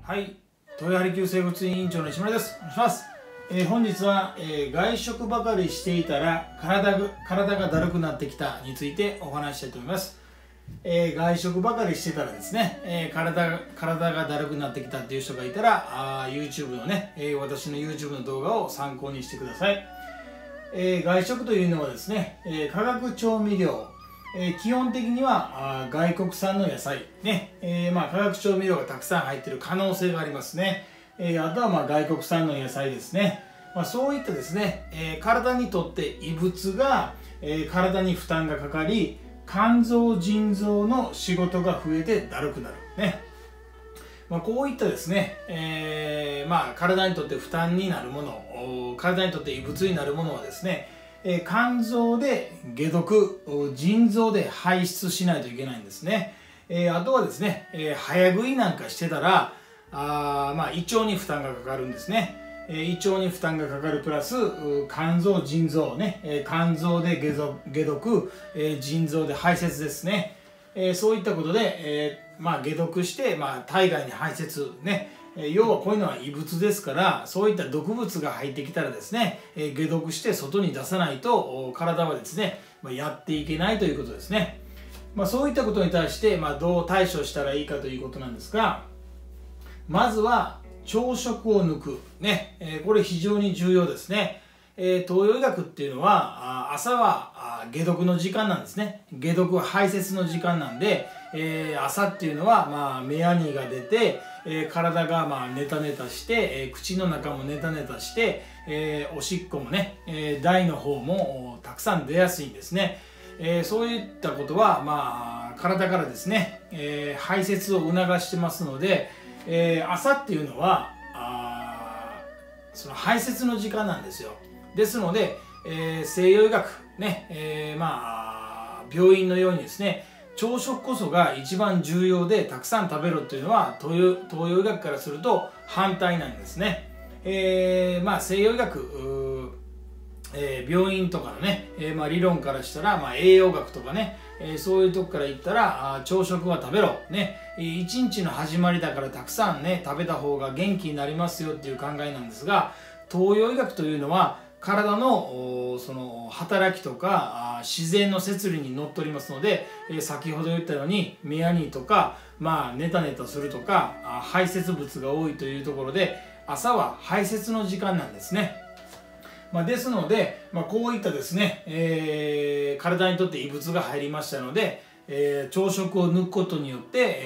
はい、豊張急生物委員長の石村です。お願いします。本日は、外食ばかりしていたら体がだるくなってきたについてお話ししたいと思います。外食ばかりしてたらですね、体がだるくなってきたっていう人がいたらYouTube のね、私の YouTube の動画を参考にしてください。外食というのはですね、化学調味料、基本的には外国産の野菜ね、化学調味料がたくさん入っている可能性がありますね。あとは外国産の野菜ですね。そういったですね、体にとって異物が、体に負担がかかり、肝臓腎臓の仕事が増えてだるくなるね。こういったですね、体にとって負担になるもの、体にとって異物になるものはですね、肝臓で解毒、腎臓で排出しないといけないんですね。あとはですね、早食いなんかしてたら胃腸に負担がかかるんですね。胃腸に負担がかかるプラス肝臓腎臓ね、肝臓で解毒、腎臓で排泄ですね。そういったことで、解毒して体外に排泄ね、要はこういうのは異物ですから、そういった毒物が入ってきたらですね、解毒して外に出さないと体はですね、やっていけないということですね。そういったことに対してどう対処したらいいかということなんですが、まずは朝食を抜くね、これ非常に重要ですね。東洋医学っていうのは朝は解毒の時間なんですね。解毒は排泄の時間なんで、朝っていうのは目やにが出て、体がネタネタして、口の中もネタネタして、おしっこもね、大の方もたくさん出やすいんですね。そういったことは体からですね、排泄を促してますので、朝っていうのはその排泄の時間なんですよ。ですので、西洋医学ね、病院のようにですね、朝食こそが一番重要でたくさん食べろというのは東洋医学からすると反対なんですね。西洋医学病院とかのね、理論からしたら、栄養学とかね、そういうとこから言ったら朝食は食べろね、一日の始まりだからたくさんね食べた方が元気になりますよっていう考えなんですが、東洋医学というのは体のその働きとか自然の摂理にのっとりますので、先ほど言ったように目やにとかネタネタするとか排泄物が多いというところで、朝は排泄の時間なんですね。ですので、こういったですね、体にとって異物が入りましたので、朝食を抜くことによって、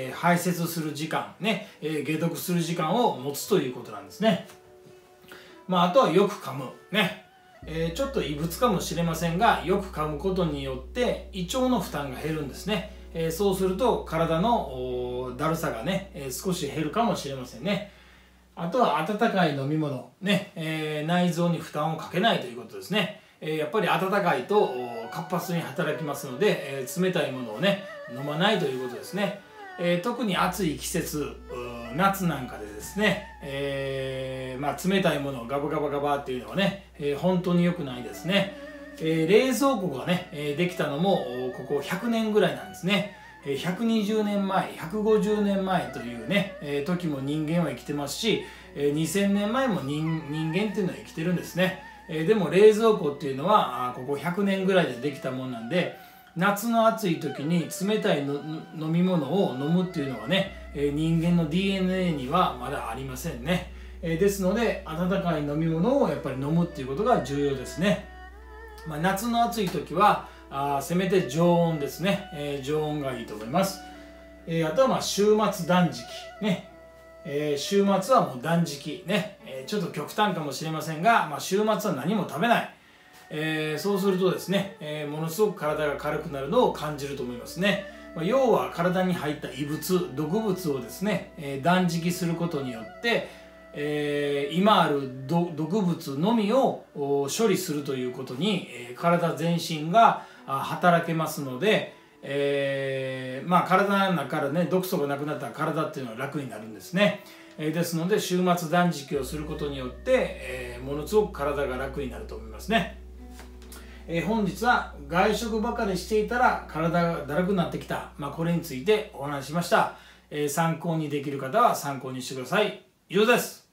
排泄する時間ね、解毒する時間を持つということなんですね。あとはよく噛むね、ちょっと異物かもしれませんが、よく噛むことによって胃腸の負担が減るんですね。そうすると体のだるさがね、少し減るかもしれませんね。あとは温かい飲み物ね、内臓に負担をかけないということですね。やっぱり温かいと活発に働きますので、冷たいものをね飲まないということですね。特に暑い季節夏なんかでですね、冷たいものをガバガバガバっていうのはね、本当に良くないですね。冷蔵庫がねできたのもここ100年ぐらいなんですね。120年前150年前というね時も人間は生きてますし、2000年前も人間っていうのは生きてるんですね。でも冷蔵庫っていうのはここ100年ぐらいでできたもんなんで、夏の暑い時に冷たい飲み物を飲むっていうのはね、人間の DNA にはまだありませんね。ですので温かい飲み物をやっぱり飲むっていうことが重要ですね。夏の暑い時はせめて常温ですね、常温がいいと思います。あとは週末断食ね、週末はもう断食ね、ちょっと極端かもしれませんが、週末は何も食べない、そうするとですね、ものすごく体が軽くなるのを感じると思いますね。要は体に入った異物毒物をですね、断食することによって、今ある毒物のみを処理するということに、体全身が働けますので、体の中からね毒素がなくなったら体っていうのは楽になるんですね。ですので週末断食をすることによって、ものすごく体が楽になると思いますね。 本日は外食ばかりしていたら体がだるくなってきた、これについてお話ししました。参考にできる方は参考にしてください。以上です。